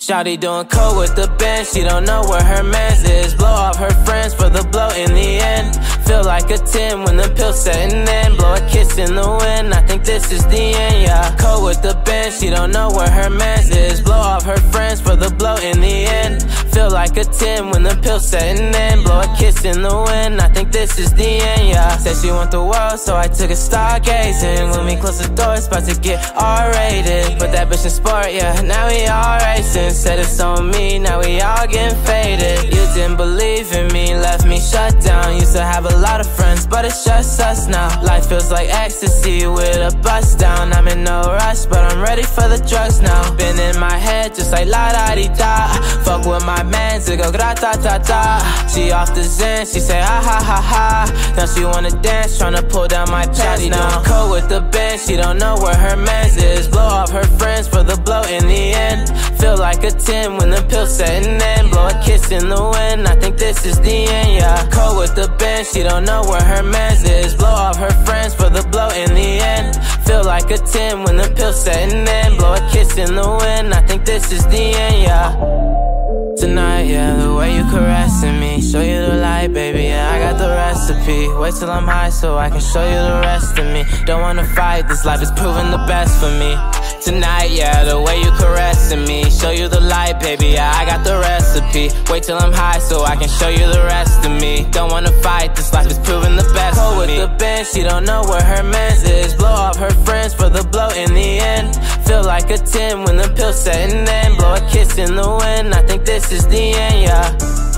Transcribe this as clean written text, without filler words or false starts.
Shawty doing coke with the band, she don't know where her mans is. Blow off her friends for the blow in the end. Feel like a 10 when the pill's setting in. Blow a kiss in the wind, I think this is the end, yeah. Coke with the band, she don't know where her mans is. Blow off her friends for the blow in the end. Feel like a 10 when the pill's setting in. Blow a kiss in the wind, I think this is the end, yeah. Said she want the world, so I took a stargazing. When we close the door, it's about to get R-rated. Put that bitch in sport, yeah, now we all racing. Said it's on me, now we all getting faded. You didn't believe in me, left me shut down. Used to have a lot of friends, but it's just us now. Life feels like ecstasy with a bust down. I'm in no rush, but I'm ready for the drugs now. Been in my head just like la-da-dee-da. Fuck with my mans, it go gra-ta-ta-ta. She off the zen, she say ha-ha-ha-ha. Now she wanna dance, tryna pull down my pants now. Doing coke with the band, she don't know where her mans is. Blow off her friends for the blow in the end. Feel like a 10 when the pill's setting in. Blow a kiss in the wind, I think this is the end, yeah. Coke with the band, she don't know where her mans is. Blow off her friends for the blow in the end. Feel like a 10 when the pill's setting in. Blow a kiss in the wind, I think this is the end, yeah. Tonight, yeah, the way you caressing me. Show you the light, baby, yeah, I got the recipe. Wait till I'm high so I can show you the rest of me. Don't wanna fight, this life is proving the best for me. Tonight, yeah, the way you caressing me. Show you the light, baby, yeah, I got the recipe. Wait till I'm high so I can show you the rest of me. Don't wanna fight, this life is proving the best for me. With the band, she don't know where her mans is. Blow off her friends for the blow in the end. Feel like a 10 when the pill's setting in. Blow a kiss in the wind, I think this is the end, yeah.